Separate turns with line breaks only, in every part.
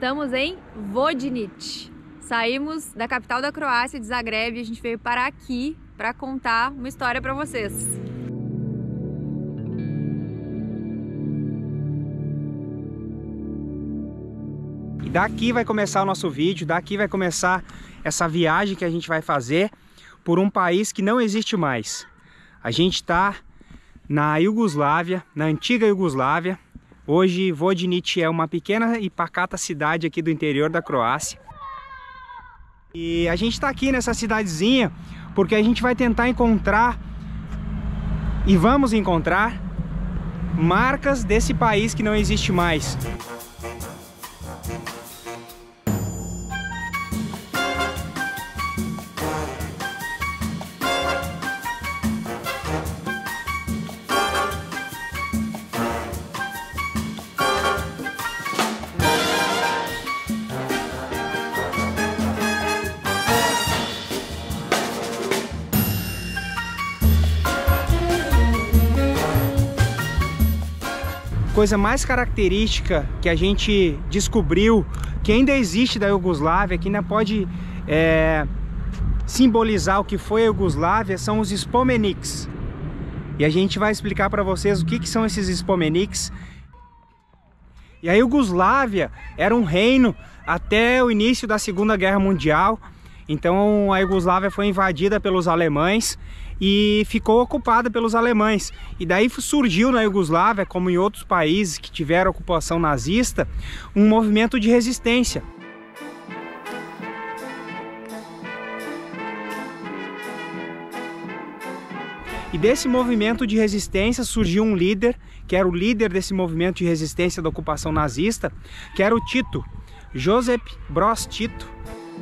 Estamos em Vodenice. Saímos da capital da Croácia, de Zagreb, e a gente veio parar aqui para contar uma história para vocês.
E daqui vai começar o nosso vídeo, daqui vai começar essa viagem que a gente vai fazer por um país que não existe mais. A gente está na Iugoslávia, na antiga Iugoslávia. Hoje Vodenice é uma pequena e pacata cidade aqui do interior da Croácia. E a gente está aqui nessa cidadezinha porque a gente vai tentar encontrar e vamos encontrar marcas desse país que não existe mais. Coisa mais característica que a gente descobriu que ainda existe da Iugoslávia, que ainda pode simbolizar o que foi a Iugoslávia, são os spomeniks. E a gente vai explicar para vocês o que são esses spomeniks. E a Iugoslávia era um reino até o início da Segunda Guerra Mundial. Então a Iugoslávia foi invadida pelos alemães e ficou ocupada pelos alemães. E daí surgiu na Iugoslávia, como em outros países que tiveram ocupação nazista, um movimento de resistência. E desse movimento de resistência surgiu um líder, que era o líder desse movimento de resistência da ocupação nazista, que era o Tito, Josip Broz Tito.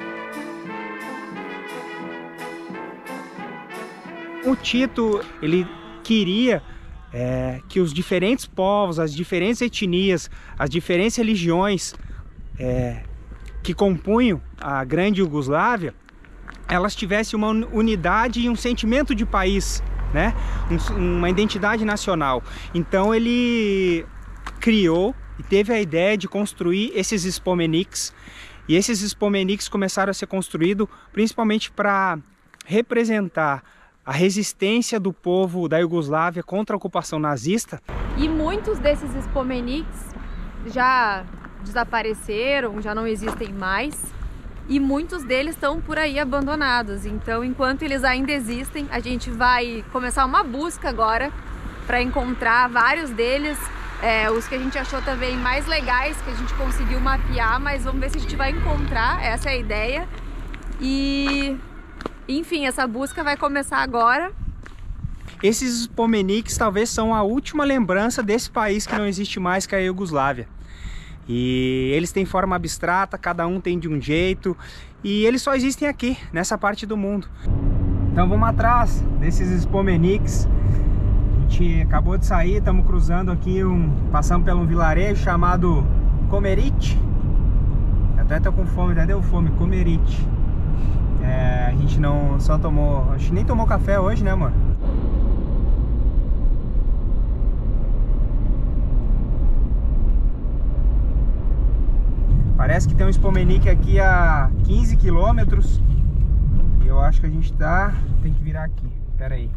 O Tito, ele queria que os diferentes povos, as diferentes etnias, as diferentes religiões que compunham a grande Iugoslávia, elas tivessem uma unidade e um sentimento de país, né? Uma identidade nacional. Então ele criou e teve a ideia de construir esses spomeniks, e esses spomeniks começaram a ser construídos principalmente para representar a resistência do povo da Iugoslávia contra a ocupação nazista.
E muitos desses spomeniks já desapareceram, já não existem mais, e muitos deles estão por aí abandonados. Então, enquanto eles ainda existem, a gente vai começar uma busca agora para encontrar vários deles, os que a gente achou também mais legais, que a gente conseguiu mapear, mas vamos ver se a gente vai encontrar, essa é a ideia. E enfim, essa busca vai começar agora.
Esses spomeniks talvez são a última lembrança desse país que não existe mais, que é a Iugoslávia. E eles têm forma abstrata, cada um tem de um jeito, e eles só existem aqui, nessa parte do mundo. Então vamos atrás desses spomeniks. A gente acabou de sair, estamos cruzando aqui, passamos por um vilarejo chamado Komerice. Até tô com fome, até deu fome, Komerice. A gente não só tomou, acho que nem tomou café hoje, né, amor? Parece que tem um spomenik aqui a 15 quilômetros. E eu acho que a gente tem que virar aqui, pera aí.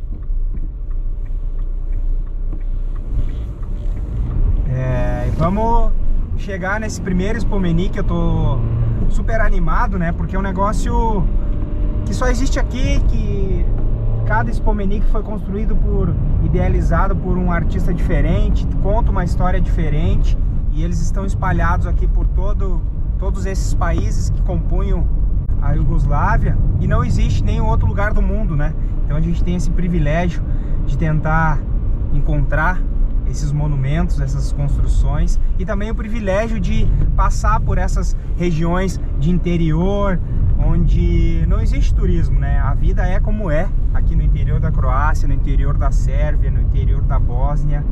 Vamos chegar nesse primeiro spomenik. Eu tô super animado, né? Porque é um negócio que só existe aqui, que cada spomenik foi construído idealizado por um artista diferente, conta uma história diferente, e eles estão espalhados aqui por todos esses países que compunham a Iugoslávia, e não existe nenhum outro lugar do mundo, né? Então a gente tem esse privilégio de tentar encontrar esses monumentos, essas construções, e também o privilégio de passar por essas regiões de interior, onde não existe turismo, né? A vida é como é, aqui no interior da Croácia, no interior da Sérvia, no interior da Bósnia.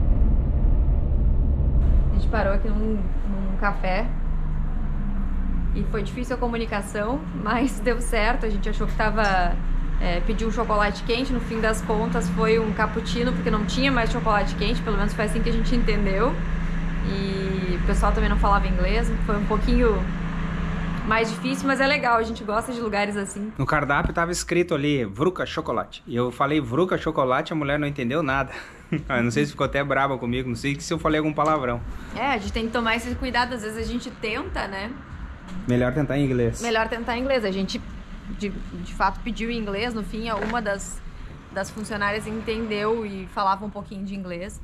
A gente parou aqui num café e foi difícil a comunicação, mas deu certo. A gente achou que pediu um chocolate quente, no fim das contas foi um cappuccino, porque não tinha mais chocolate quente, pelo menos foi assim que a gente entendeu. E o pessoal também não falava inglês, foi um pouquinho mais difícil, mas é legal, a gente gosta de lugares assim.
No cardápio tava escrito ali, Vruka chocolate. E eu falei Vruka chocolate, a mulher não entendeu nada. Eu não sei se ficou até brava comigo, não sei se eu falei algum palavrão.
A gente tem que tomar esse cuidado, às vezes a gente tenta, né?
Melhor tentar em inglês.
Melhor tentar em inglês. A gente, de fato, pediu em inglês. No fim, uma das funcionárias entendeu e falava um pouquinho de inglês.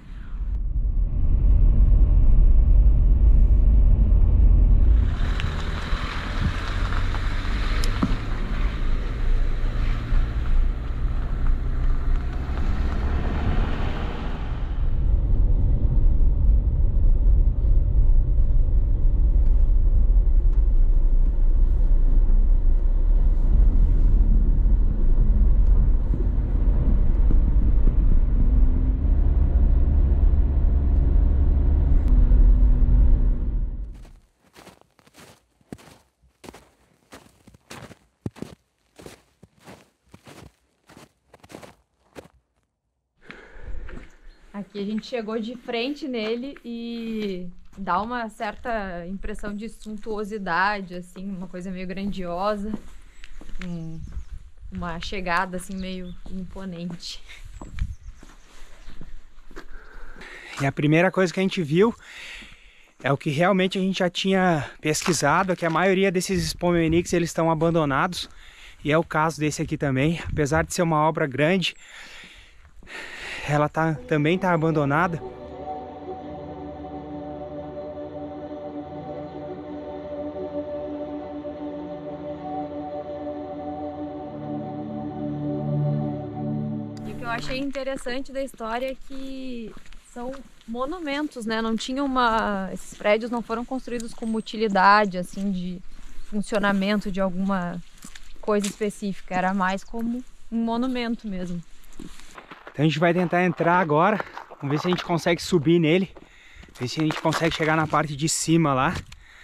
Aqui a gente chegou de frente nele e dá uma certa impressão de suntuosidade, assim, uma coisa meio grandiosa, uma chegada assim meio imponente.
E a primeira coisa que a gente viu é o que realmente a gente já tinha pesquisado, é que a maioria desses Spomenniks eles estão abandonados, e é o caso desse aqui também. Apesar de ser uma obra grande, ela também está abandonada.
E o que eu achei interessante da história é que são monumentos, né? Não tinha esses prédios não foram construídos com utilidade, assim, de funcionamento de alguma coisa específica. Era mais como um monumento mesmo.
Então a gente vai tentar entrar agora, vamos ver se a gente consegue subir nele, ver se a gente consegue chegar na parte de cima lá.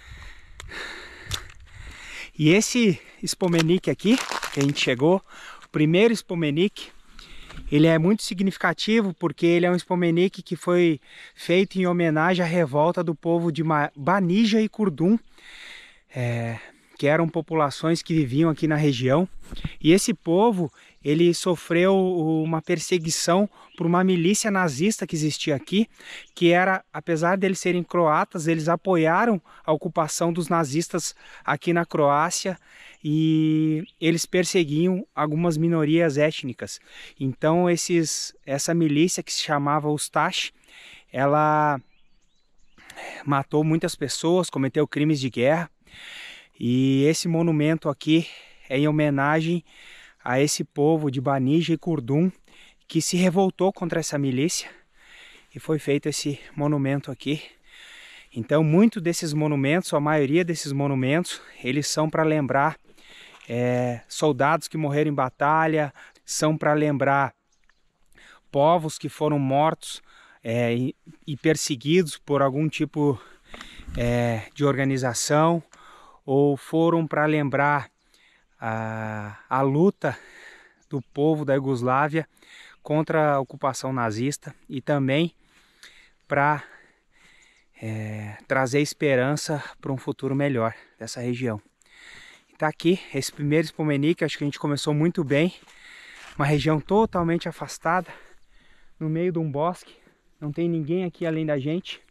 E esse Spomennik aqui, que a gente chegou, o primeiro Spomennik, ele é muito significativo porque ele é um Spomennik que foi feito em homenagem à revolta do povo de Banija e Kurdum, que eram populações que viviam aqui na região. E esse povo, ele sofreu uma perseguição por uma milícia nazista que existia aqui, que era, apesar de eles serem croatas, eles apoiaram a ocupação dos nazistas aqui na Croácia e eles perseguiam algumas minorias étnicas. Então essa milícia que se chamava Ustash, ela matou muitas pessoas, cometeu crimes de guerra. E esse monumento aqui é em homenagem a esse povo de Banija e Kurdum que se revoltou contra essa milícia e foi feito esse monumento aqui. Então, muitos desses monumentos, a maioria desses monumentos, eles são para lembrar soldados que morreram em batalha, são para lembrar povos que foram mortos e perseguidos por algum tipo de organização, ou foram para lembrar a luta do povo da Iugoslávia contra a ocupação nazista e também para trazer esperança para um futuro melhor dessa região. Está aqui esse primeiro Spomennik, acho que a gente começou muito bem, uma região totalmente afastada, no meio de um bosque, não tem ninguém aqui além da gente.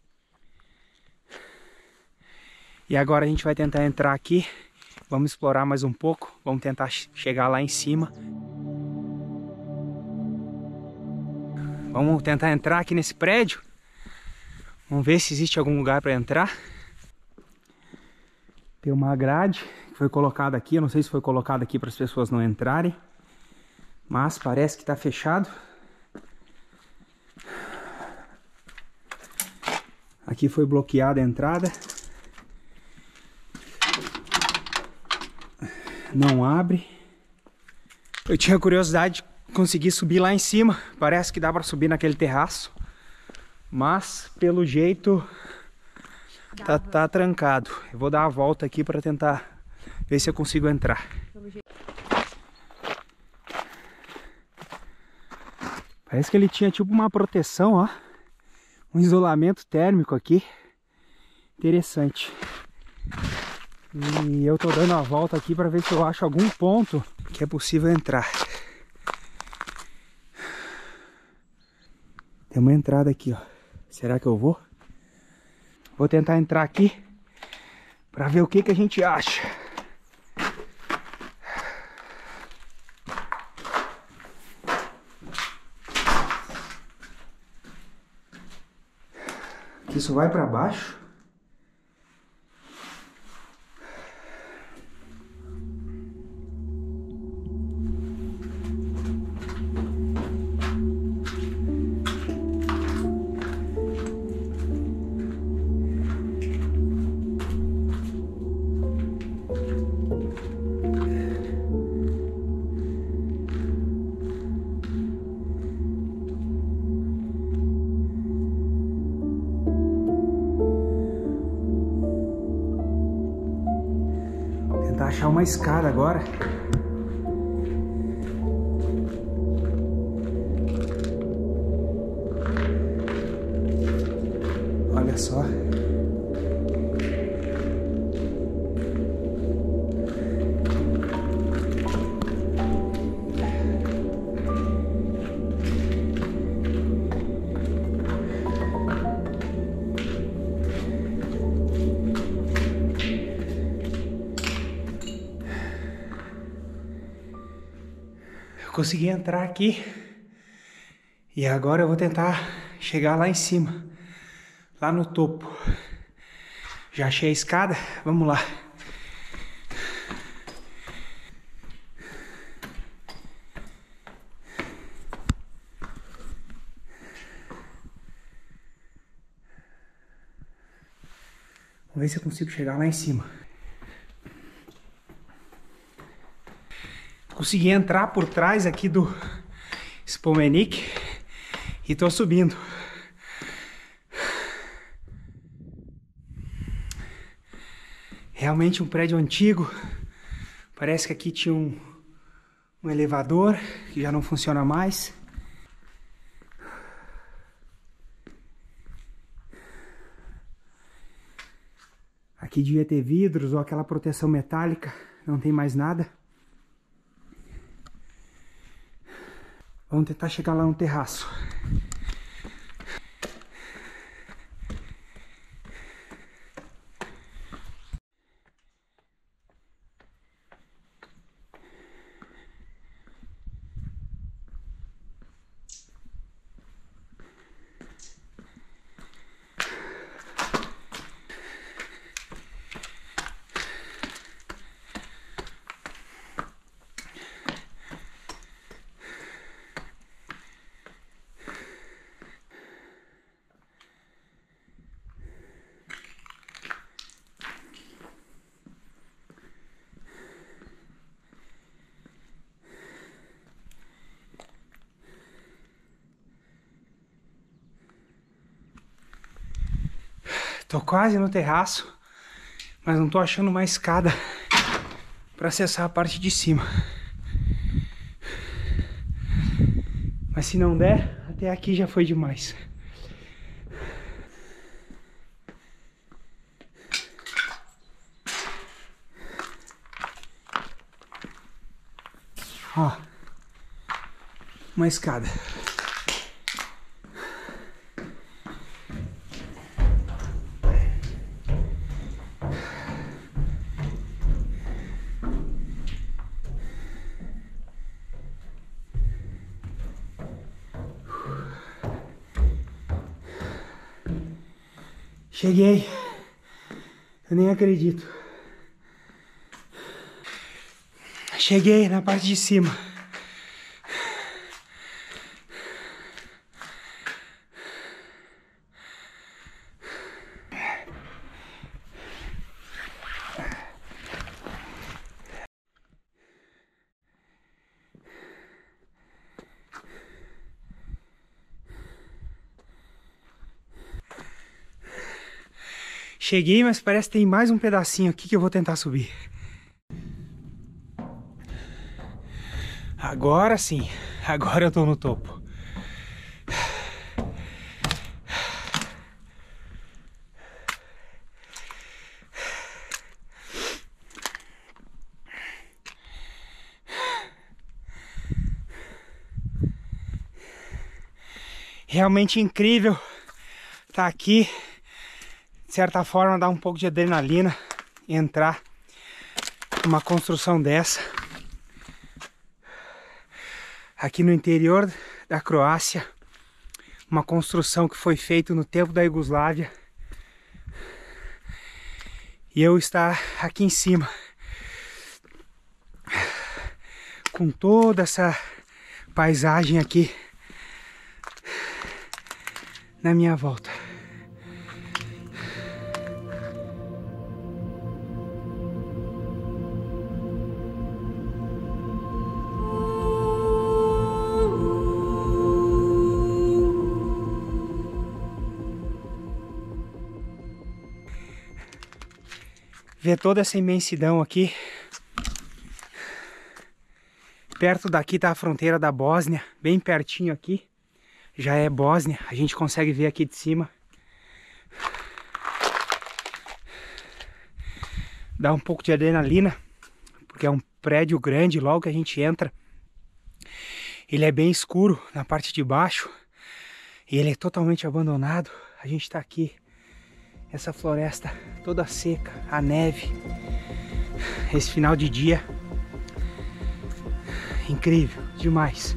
E agora a gente vai tentar entrar aqui, vamos explorar mais um pouco, vamos tentar chegar lá em cima. Vamos tentar entrar aqui nesse prédio, vamos ver se existe algum lugar para entrar. Tem uma grade que foi colocada aqui, eu não sei se foi colocada aqui para as pessoas não entrarem, mas parece que está fechado. Aqui foi bloqueada a entrada. Não abre. Eu tinha curiosidade de conseguir subir lá em cima. Parece que dá para subir naquele terraço. Mas, pelo jeito, Tá trancado. Eu vou dar a volta aqui para tentar ver se eu consigo entrar. Parece que ele tinha tipo uma proteção, ó. Um isolamento térmico aqui. Interessante. E eu tô dando a volta aqui para ver se eu acho algum ponto que é possível entrar. Tem uma entrada aqui, ó. Será que eu vou? Vou tentar entrar aqui para ver o que a gente acha. Aqui isso vai para baixo. Tentar achar uma escada agora. Olha só. Consegui entrar aqui e agora eu vou tentar chegar lá em cima, lá no topo. Já achei a escada, vamos lá. Vamos ver se eu consigo chegar lá em cima. Consegui entrar por trás aqui do Spomenic e tô subindo. Realmente um prédio antigo. Parece que aqui tinha um elevador que já não funciona mais. Aqui devia ter vidros ou aquela proteção metálica. Não tem mais nada. Vamos tentar chegar lá no terraço. Tô quase no terraço, mas não tô achando uma escada para acessar a parte de cima. Mas se não der, até aqui já foi demais. Ó, uma escada. Cheguei. Eu nem acredito. Cheguei na parte de cima. Cheguei, mas parece que tem mais um pedacinho aqui que eu vou tentar subir. Agora sim, agora eu tô no topo. Realmente incrível estar aqui. De certa forma dá um pouco de adrenalina entrar numa construção dessa. Aqui no interior da Croácia, uma construção que foi feita no tempo da Iugoslávia. E eu estar aqui em cima, com toda essa paisagem aqui na minha volta. Ver toda essa imensidão aqui. Perto daqui está a fronteira da Bósnia, bem pertinho aqui. Já é Bósnia, a gente consegue ver aqui de cima. Dá um pouco de adrenalina, porque é um prédio grande, logo que a gente entra. Ele é bem escuro na parte de baixo e ele é totalmente abandonado. A gente está aqui, essa floresta toda seca, a neve, esse final de dia. Incrível, demais.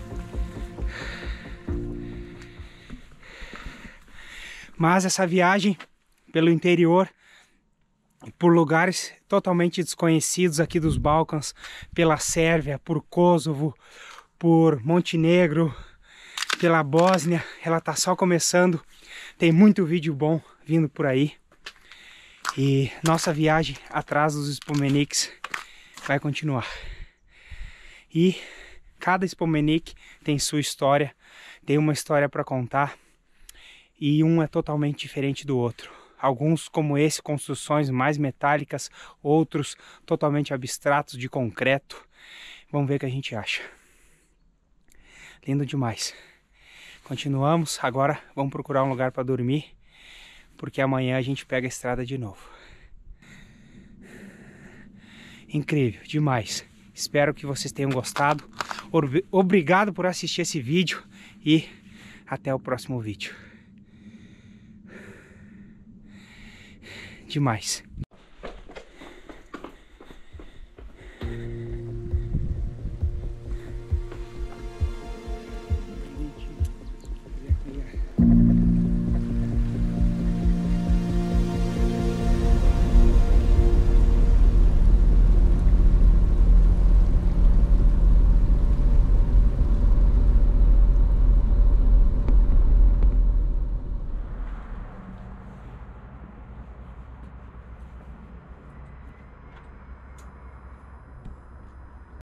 Mas essa viagem pelo interior, por lugares totalmente desconhecidos aqui dos Balcãs, pela Sérvia, por Kosovo, por Montenegro, pela Bósnia, ela tá só começando. Tem muito vídeo bom vindo por aí. E nossa viagem atrás dos Spomeniks vai continuar. E cada Spomenik tem sua história, tem uma história para contar. E um é totalmente diferente do outro. Alguns, como esse, construções mais metálicas, outros totalmente abstratos de concreto. Vamos ver o que a gente acha. Lindo demais. Continuamos, agora vamos procurar um lugar para dormir, porque amanhã a gente pega a estrada de novo. Incrível, demais. Espero que vocês tenham gostado. Obrigado por assistir esse vídeo e até o próximo vídeo. Demais.